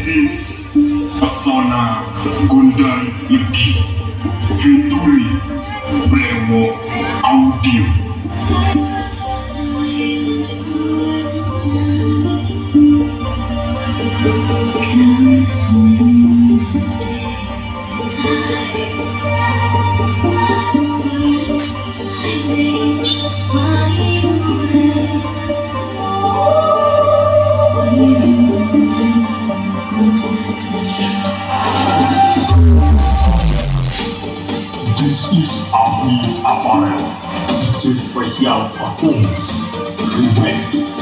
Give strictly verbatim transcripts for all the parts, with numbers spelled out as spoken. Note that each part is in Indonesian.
This is Pesona Gondang Legi Fituri Bremo Audio. This is Avi Apparel, D J Special Performance Remix.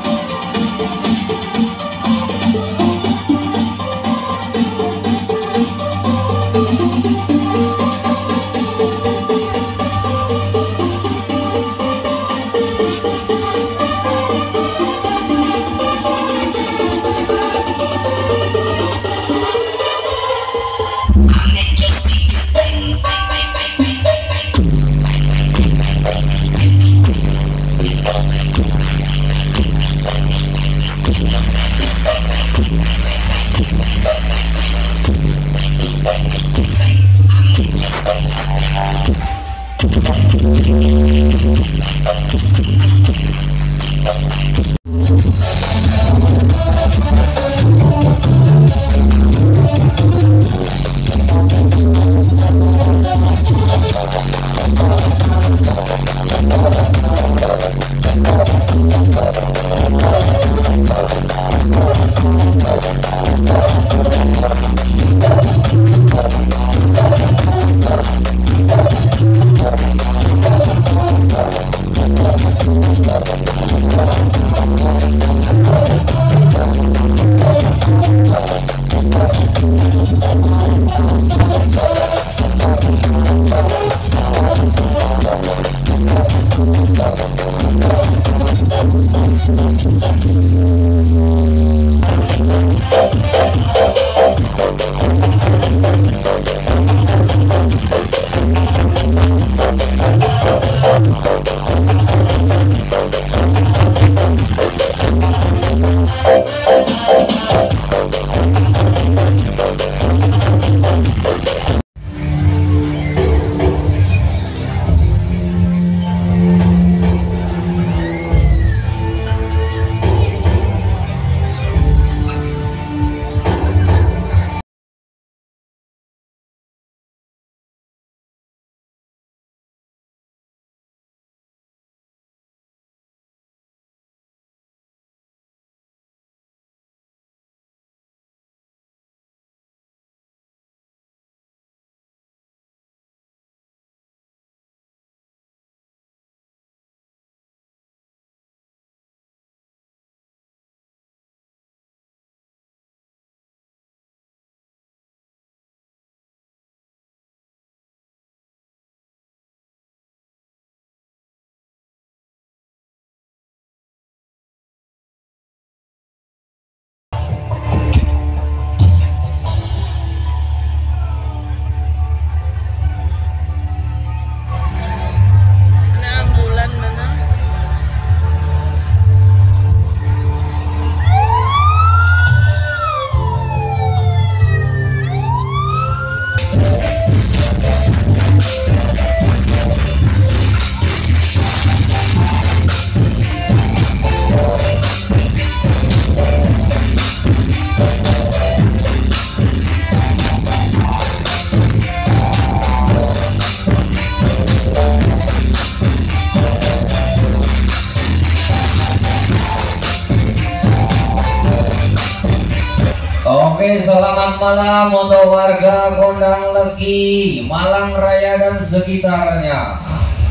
Oke, selamat malam untuk warga Gondang Legi, Malang Raya dan sekitarnya.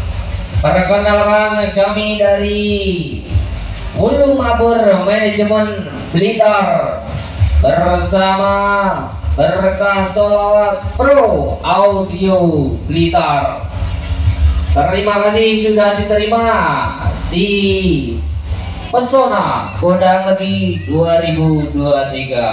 Perkenalkan kami dari Ulu Mabur Manajemen Blitar bersama Berkah Sholawat Pro Audio Blitar. Terima kasih sudah diterima di Pesona Gondang Legi dua ribu dua puluh tiga.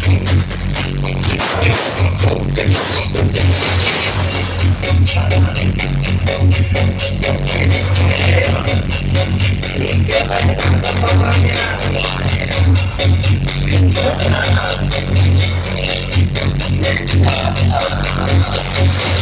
Thank you. Thank you.